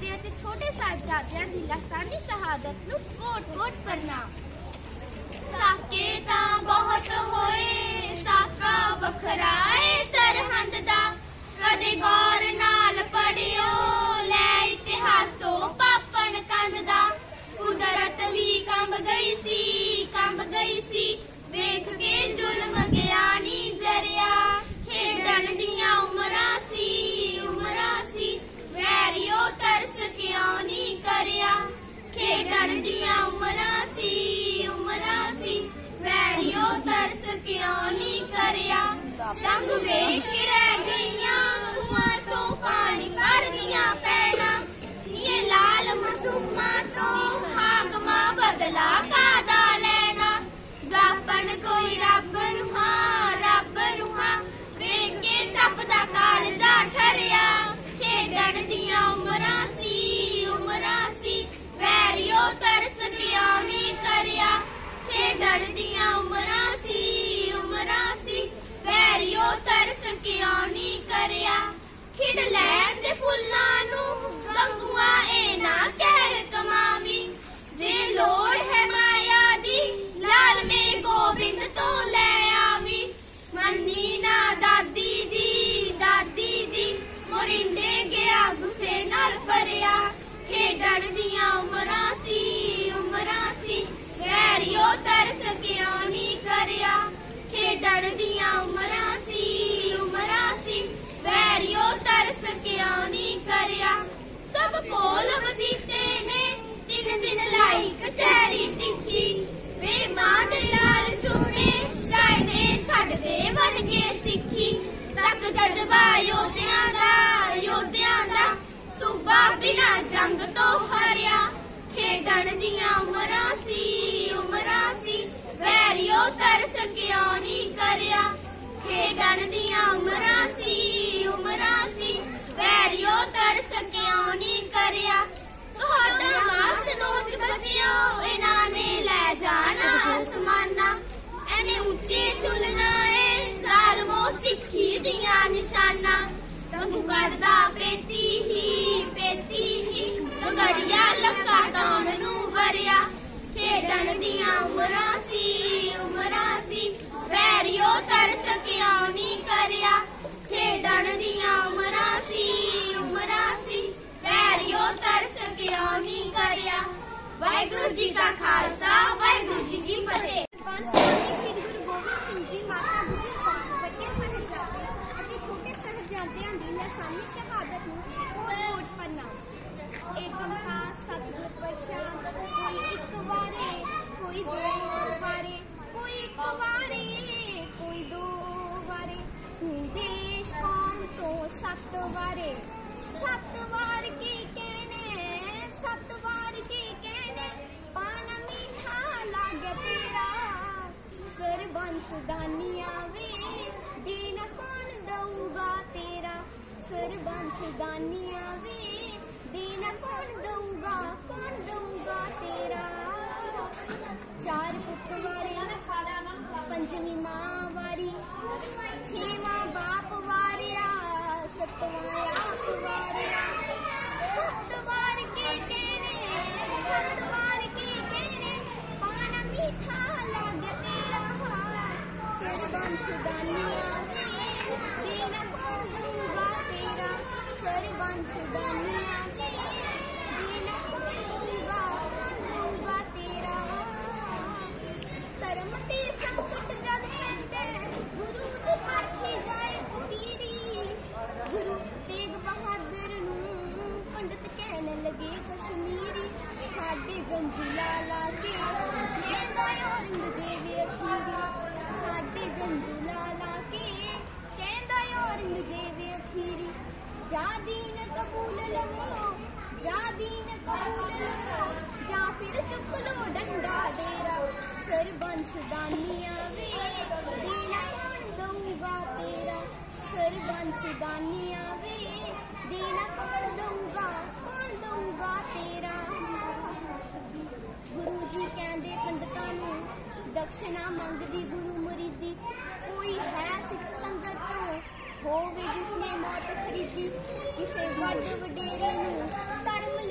साहिबजादे अते छोटे साहिबजादियां दी लासानी शहादत नूं कोट-कोट प्रणाम। साके तां बहुत होए साका वखराए सरहंद दा कदे गौर नाल पढ़ियो लै इतिहासो पापन कंद दा कुदरत भी कंब गई सी वेख के जुल्म ज्ञानी जरिया खेडण दियां उमरां सी वैरियो तरस क्यों नहीं करिया खेडण दियां उमरां सी वैरियो तरस क्यों नहीं करिया रंग वेख के रह गईयां खुआं तो पानी भर दियां पैना ये लाल मासूमा तो हागमा बदला कादा लेना जापन कोई रब रूहा वेख के तपदा कालजा ठरिया खेडण दियां उमरां सी वैरियो तरस क्यों नहीं करिया खेडण दियां उमरां सी वैरियो तरस क्यों नहीं करिया खिड़ लैन दे फुल्लां नूं गंगुआ ए ना कहर कमावी जे लोड़ है माया दी लाल मेरे गोबिंद तो ले आवी मन्नी ना दादी दी मोरिंडे गया गुस्से नाल भरिया खेडण दियां उमरां सी वैरियो तरस क्यों नहीं करिया खेडण दियां उमरां सी वैरियो तरस क्यों नहीं करिया सब कोल वजीते ने 3 दिन लाई कचहरी तिखी वे मां दे लाल चूमे शायद छड़ दे बन के सिੱਖੀ तक जज्बा योद्धियां दा सूबा बिना जंग तो हारिया खेडण दियां उमरां सी वैरियो तरस क्यों नहीं करिया खेडण दियां उमरां सी वैरियो तरस क्यों नहीं करिया तुहाडा मास नोच बचियो इन्हां ने लै जाना आसमाना एने ऊंचे झुलना ए जालमो सिੱਖੀ दियां निशाना तंगू करदा पेती ही नगरिया लक्का टौण नूं भरिया खेडण दियां उमरां सी वैरियो तरस क्यों नहीं करिया खेडण दियां उमरां सी वैरियो तरस क्यों नहीं करिया वाहिगुरू जी का खालसा वाहिगुरू जी की फतेह। श्री गुरु गोबिंद सिंह जी माता गुजर कौर ਵੱਡੇ ਸਾਹਿਬਜ਼ਾਦੇ ਅਤੇ ਛੋਟੇ ਸਾਹਿਬਜ਼ਾਦਿਆਂ ਦੀ ਲਾਸਾਨੀ ਸ਼ਹਾਦਤ ਨੂੰ ਕੋਟ ਪ੍ਰਣਾਮ। ਏਕ ਓਂਕਾਰ ਸਤਿਗੁਰ ਪ੍ਰਸਾਦ ਕੋਈ ਇੱਕ ਵਾਰੇ ਕੋਈ ਦੋ ਵਾਰੇ ਕੋਈ ਇੱਕ ਵਾਰੇ ਕੋਈ ਦੋ ਵਾਰੇ ਦੇਸ਼ ਕੌਮ ਤੋਂ 7 ਵਾਰੇ 7 ਵਾਰ ਕੀ ਕਹਿਣੇ 7 ਵਾਰ ਕੀ ਕਹਿਣੇ ਪਾਣਾ ਮੀਠਾ ਲਾਗੇ ਤੇਰਾ ਸਰਬੰਸ ਦਾਨੀਆਂ ਵੇ ਦੇਣ ਕੌਣ ਦਊਗਾ ਤੇਰਾ ਸਰਬੰਸ ਦਾਨੀਆਂ ਵੇ ਦੇਣ ਕੌਣ ਦਊਗਾ ਤੇਰਾ 4 ਪੁੱਤ ਵਾਰੇ 5ਵੀਂ ਮਾਂ ਵਾਰੀ 6ਵਾਂ ਬਾਪ ਵਾਰਿਆ 7ਵਾਂ ਆਪ ਵਾਰਿਆ 7 ਵਾਰ ਕੇ ਕਹਿਣੇ 7 ਵਾਰ ਕੇ ਕਹਿਣੇ ਪਾਣਾ ਮੀਠਾ ਲਾਗੇ ਤੇਰਾ ਸਰਬੰਸ ਦਾਨੀਆਂ ਵੇ ਦੇਣ ਕੌਣ ਦਊਗਾ ਤੇਰਾ ਸਰਬੰਸ ਦਾਨੀਆਂ ਵੇ ਦੇਣ ਕੌਣ ਦਊਗਾ ਤੇਰਾ ਧਰਮ ਤੇ ਸੰਕਟ ਜਦ ਪੈਂਦੇ ਗੁਰੂ ਦੀ ਪਾਠੀ ਜਾਏ ਫਕੀਰੀ ਗੁਰੂ ਤੇਗ ਬਹਾਦਰ ਨੂੰ ਪੰਡਤ ਕਹਿਣ ਲੱਗੇ ਕਸ਼ਮੀਰੀ ਸਾਡੇ ਜੰਜੀਲਾ ਲਾ ਕੇ ਕਹਿੰਦਾ ਔਰੰਗਜ਼ੇਬ ਅਖੀਰੀ ਸਾਡੇ ਜੰਜੀਲਾ ਲਾ ਕੇ ਕਹਿੰਦਾ ਔਰੰਗਜ਼ੇਬ ਅਖੀਰੀ ਜਾ ਦੀਨ ਕਬੂਲ ਲਵੋ ਜਾਂ ਫਿਰ ਚੁੱਕ ਲੋ ਡੰਡਾ ਡੇਰਾ ਸਰਬੰਸ ਦਾਨੀਆਂ ਵੇ ਦੇਣਾ ਕੌਣ ਦਊਗਾ ਤੇਰਾ ਸਰਬੰਸ ਦਾਨੀਆਂ ਵੇ ਦੇਣਾ ਕੌਣ ਦਊਗਾ ਤੇਰਾ ਗੁਰੂ ਜੀ ਕਹਿੰਦੇ ਪੰਡਤਾਂ ਨੂੰ ਦਕਸ਼ਨਾ ਮੰਗਦੀ ਗੁਰੂ ਮੁਰੀਦੀ ਕੋਈ ਹੈ ਸਿੱਖ ਸੰਗਤ ਚੋਂ ਹੋਵੇ ਜਿਸਨੇ ਮੌਤ ਖਰੀਦੀ ਕਿਸੇ ਵੱਡ ਵਡੇਰੇ ਨੂੰ ਧਰਮ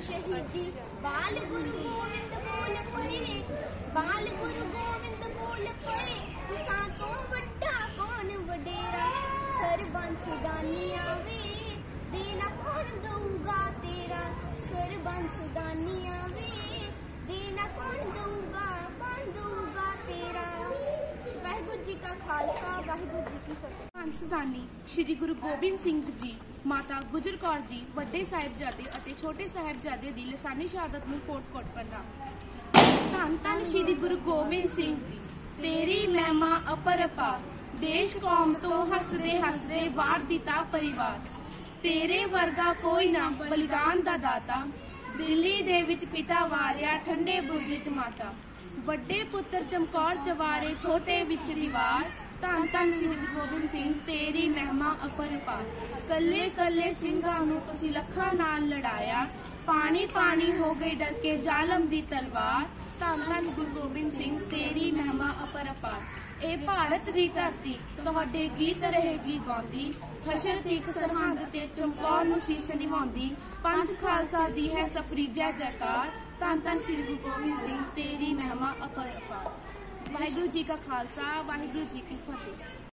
शहीदी बाल गुरु गोविंद बोल पे बाल गुरु गोविंद बोल पे तुसां तो वड्डा कौन वडेरा सरबंस दानी आवे देना कौन दूगा तेरा सरबंस दानी आवे देना कौन दूगा तेरा। वाहिगुरू जी का खालसा वाहिगुरू जी की फतेह। ਹੰਸਦਾਨੀ ਸ਼੍ਰੀ ਗੁਰੂ ਗੋਬਿੰਦ ਸਿੰਘ ਜੀ, ਮਾਤਾ ਗੁਜਰ ਕੌਰ ਜੀ, ਵੱਡੇ ਸਾਹਿਬਜ਼ਾਦੇ ਅਤੇ ਛੋਟੇ ਸਾਹਿਬਜ਼ਾਦੇ ਦੀ ਲਸਾਨੀ ਸ਼ਹਾਦਤ ਨੂੰ ਕੋਟ-ਕੋਟ ਪ੍ਰਣਾਮ। ਧੰਨ ਧੰਨ ਸ਼੍ਰੀ ਗੁਰੂ ਗੋਬਿੰਦ ਸਿੰਘ ਜੀ, ਤੇਰੀ ਮਹਿਮਾ ਅਪਰੰਪਾਰ, ਦੇਸ਼ ਕੌਮ ਤੋਂ ਹੱਸਦੇ ਹੱਸਦੇ ਵਾਰ ਦਿੱਤਾ ਪਰਿਵਾਰ। ਤੇਰੇ ਵਰਗਾ ਕੋਈ ਨਾ ਬਲਿਦਾਨ ਦਾ ਦਾਤਾ, ਦਿੱਲੀ ਦੇ ਵਿੱਚ ਪਿਤਾ ਵਾਰਿਆ ਠੰਡੇ ਬੁਰਜ ਵਿੱਚ ਮਾਤਾ। ਵੱਡੇ ਪੁੱਤਰ ਚਮਕੌਰ ਚਵਾਰੇ ਛੋਟੇ ਵਿੱਚ ਰਿਵਾਰ। ਧੰਨ ਧੰਨ ਸ਼੍ਰੀ ਗੁਰੂ ਗੋਬਿੰਦ ਸਿੰਘ, ਤੇਰੀ ਮਹਿਮਾ ਅਪਰੰਪਾਰ। ਕੱਲੇ ਕੱਲੇ ਸਿੰਘਾਂ ਨੂੰ ਤੁਸੀਂ ਲੱਖਾਂ ਨਾਲ ਲੜਾਇਆ, ਪਾਣੀ ਪਾਣੀ ਹੋ ਗਏ ਡਰ ਕੇ ਜ਼ਾਲਮ ਦੀ ਤਲਵਾਰ। ਧੰਨ ਧੰਨ ਗੁਰੂ ਗੋਬਿੰਦ ਸਿੰਘ, ਤੇਰੀ ਮਹਿਮਾ ਅਪਰੰਪਾਰ। ਇਹ ਭਾਰਤ ਦੀ ਧਰਤੀ ਤੁਹਾਡੇ ਗੀਤ ਰਹੇਗੀ ਗਾਉਂਦੀ, ਹਸ਼ਰ ਦੀ ਸਰਹੰਦ ਤੇ ਚਮਕੌਰ ਨੂੰ ਸ਼ੀਸ਼ ਨਿਵਾਉਂਦੀ। ਪੰਥ ਖਾਲਸਾ ਦੀ ਹੈ ਸਫਰੀ ਜੈ ਜੈਕਾਰ। ਧੰਨ ਧੰਨ ਸ਼੍ਰੀ ਗੁਰੂ ਗੋਬਿੰਦ ਸਿੰਘ, ਤੇਰੀ ਮਹਿਮਾ ਅਪਰੰਪਾਰ। ਵਾਹਿਗੁਰੂ ਜੀ ਕਾ ਖਾਲਸਾ ਵਾਹਿਗੁਰੂ ਜੀ ਕੀ ਫਤਿਹ।